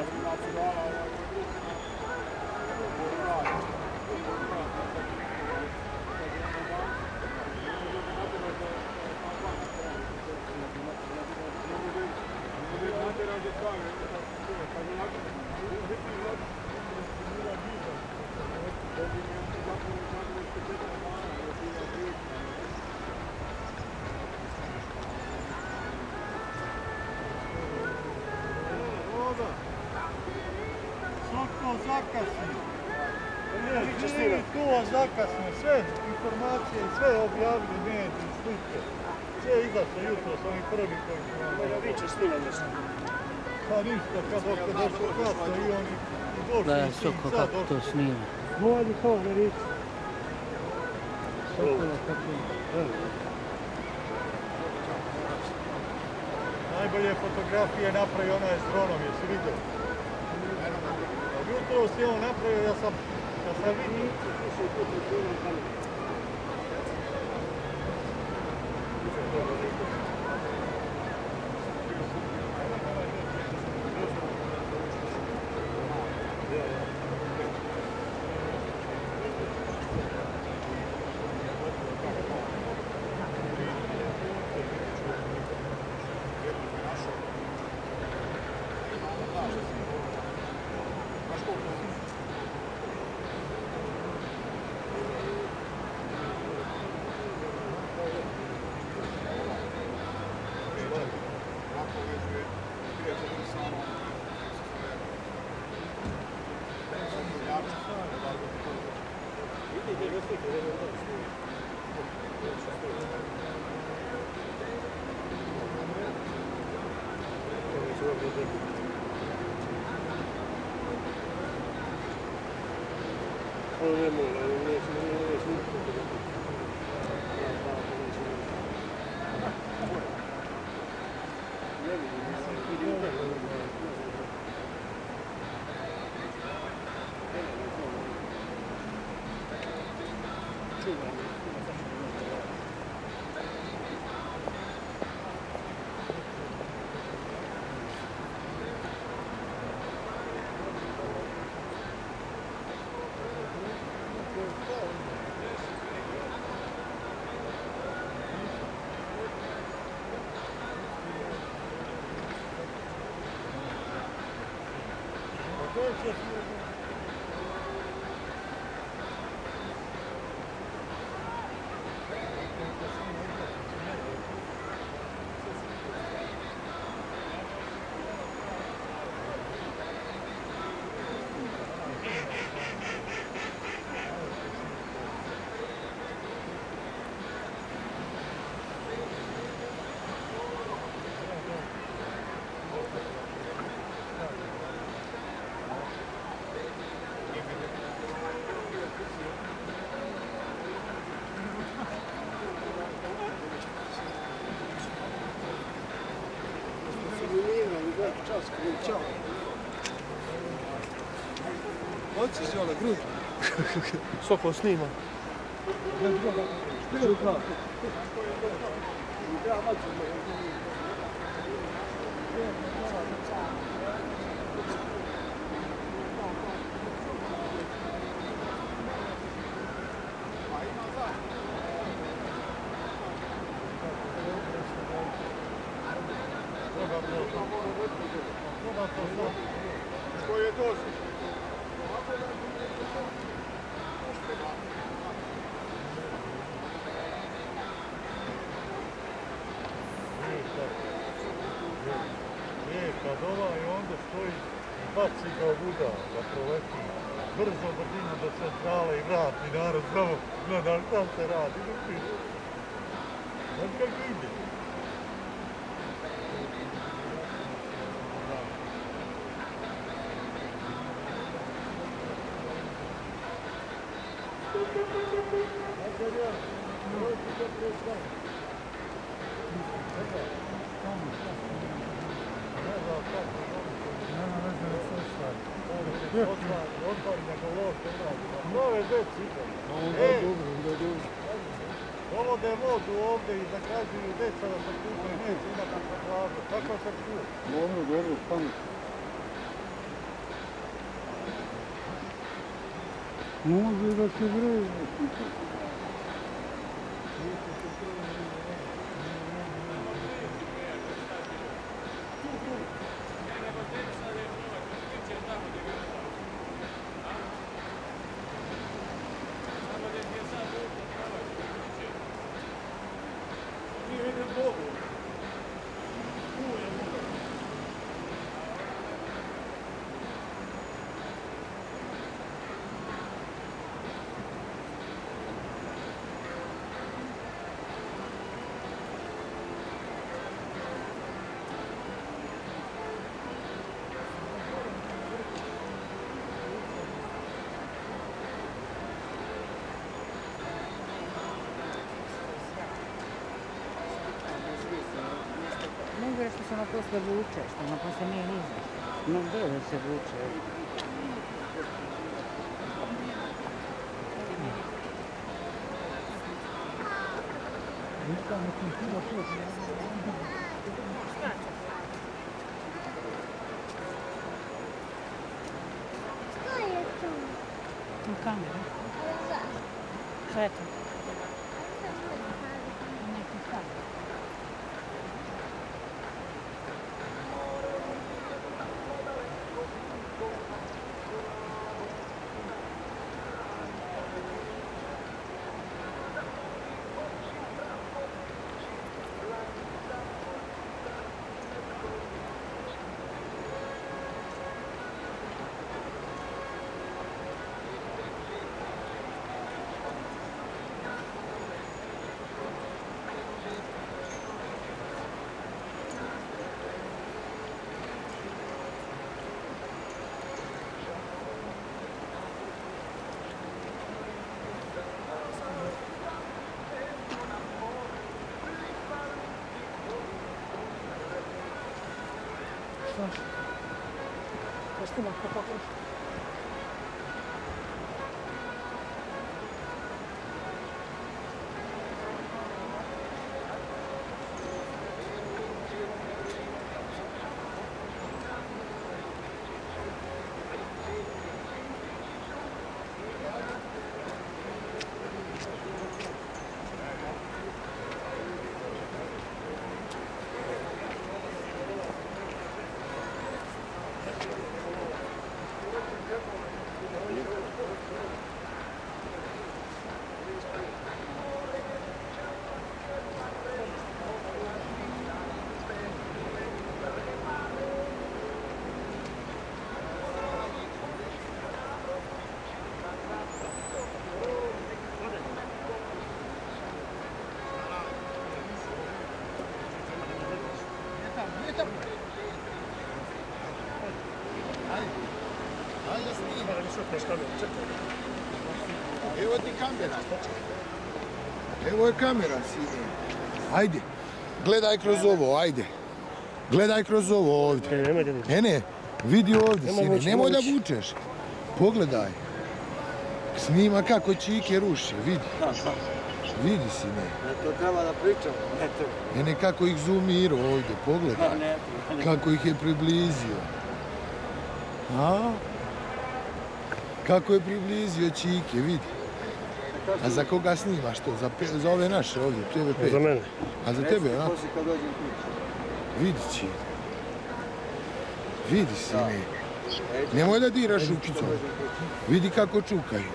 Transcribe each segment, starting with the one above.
Zakasni. To zakasni, sve informacije, sve objavili mediji, slike. Sve izašlo jutro s ovim prvi koji su nam... Vi će snima nešto. Pa ništa, kad došlo kasno i oni došli... Da, Soko kako to snima. Bolje to, verici. Sokola kako je. Najbolje fotografije napravio onaj s dronom, jesi vidio? Jutro si on napravio, ja sam vidio. Ćao. Hoćeš Jola, gruđu? Soko snima. Što je to? Kad ovaj onda stoji i baci ga u udar da proleti brzo brzino do centrale i vrati narod samo gleda šta se radi. Znaš kako ide? Dovode vodu ovdje i zakazuju djeca da se kupaju, neće imati plažu. Kako se čuje? Dobro, pametno. Može da se vreje. Nego što se ono posle vuče, što ono posle nije niza. No gdje da se vuče? Što je to? Na kameru. Šta je to? Neki stav. Pustima kako hoće. Evo ti kamera. Evo je kamera, sine. Ajde. Gledaj kroz ovo, ajde. Gledaj kroz ovo ovdje. Ne, vidi ovdje, sine. Nemoj da vučeš. Pogledaj. Snima kako čike ruše, vidi. Vidi, sine. To treba da pričam. Ne, kako ih zoomirao ovdje, pogledaj. Kako ih je priblizio. A? Kako je priblizio čike, vidi. A za koga snimaš to? Za ove naše ovdje, TV5? Za mene. A za tebe, a? Vidi će. Vidi, sine. Nemoj da diraš rukicom. Vidi kako čukaju.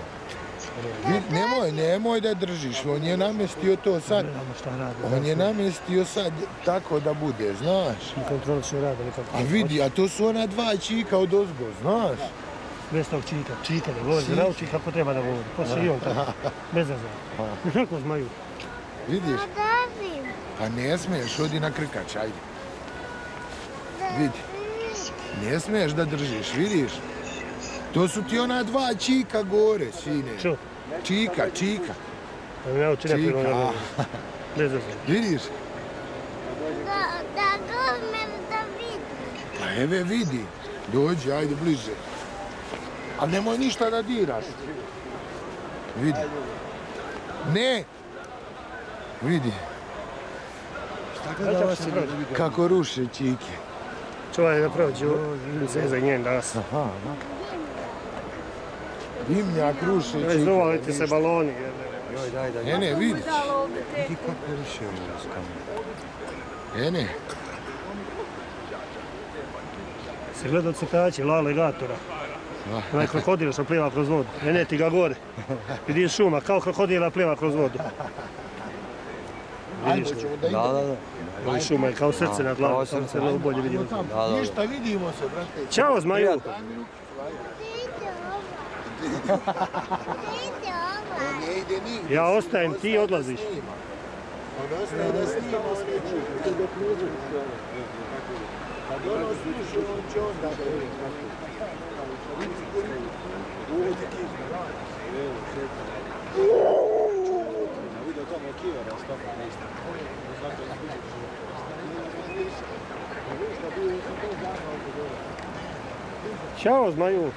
Nemoj da držiš. On je namjestio to sad. On je namjestio sad tako da bude, znaš. Kontrolično rada nekako. A vidi, a to su ona dva čika od ozgo, znaš. Bez tog čika da vozi, nauči kako treba da vozi. Poslije i on tako, bez zazora. Kako zmaju? Vidiš? Davim. Pa ne smiješ, odi na krkač, ajde. Vidi. Ne smiješ da držiš, vidiš? To su ti ona dva čika gore, sine. Čo? Čika. Pa mi nauči ne prema na vozi. Bez zazora. Vidiš? Da gledam da vidim. Pa eve vidi. Dođi, ajde bliže. Ali nemoj ništa da diraš. Vidi. Ne! Vidi. Kako ruše čike. Čuvaj da prođu, idem se za njen danas. Aha. Dimnjak ruši. Izduvalite se baloni. Joj, daj. Ne, vidiš. Ti kako više s kamerom. Ne. Se gledao crtači, alligatora. Onaj krokodil što pliva kroz vodu. Ne, ti ga gore. Vidiš šuma, kao krokodila pliva kroz vodu. Ajmo ćemo da idemo. Da. Ovi šuma je kao srce na glavu, samo se malo bolje vidimo. Ništa, vidimo se, brate. Ćao, zmaju! Idite ova. Ne ide nigdje. Ja ostajem, ti odlaziš. On ostaje da snima, on neće do kružu. Kad ono sluša, on će onda da ide. Uvodi kizme, vidio tamo kivera, stopa na isto. Ćao, zmaju!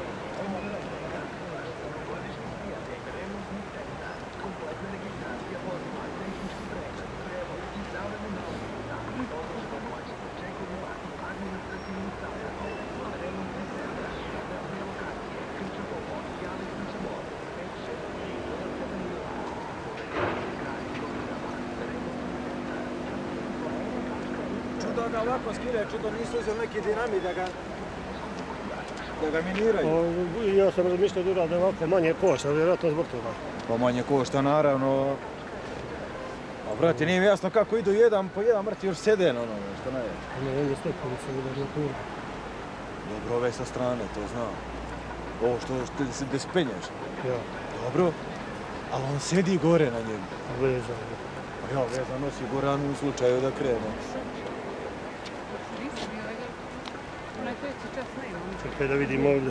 Čudo ga ovako skide, čudo nisu uzeli neki dinamit da ga miniraju. Ja sam razmišljao da urade ovako manje košta, vjerojatno zbog toga. Pa manje košta, naravno. A brate, nije mi jasno kako idu jedan po jedan mrtvi još sede na onome, što ne je. Ne, on je stepenice udarno puno. Dobro, ove sa strane, to znam. Ovo što ti se penješ. Ja, Dobro, ali on sedi gore na njemu. vezan. Pa ja, vezan nosi gore, a u slučaju da krene. Čekaj da vidim ovdje.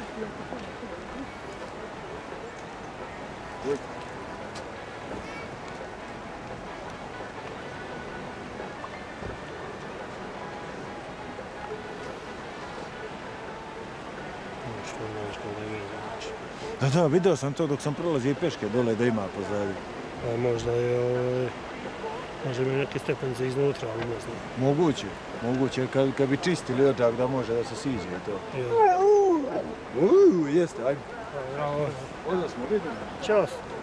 Da, vidio sam to dok sam prolazio i peške dole da ima pozadnje. Možda je možda ima neke stepenice iznutra, ali ne znam. Moguće, kad bi čistili ođak da može da se siđe i to. Ja. Jeste, ajde. Bravo. Ovdje smo vidjeli. Ćao.